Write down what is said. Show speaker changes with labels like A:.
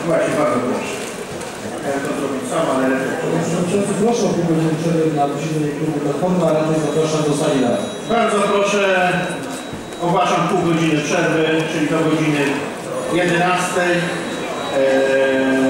A: Właśnie, bardzo proszę. Ja to zrobić sam, ale...
B: Proszę o pół godziny przerwy na posiedzenie klubu Platformy, a radnych zapraszam do sali rady.
A: Bardzo proszę, ogłaszam pół godziny przerwy, czyli do godziny 11.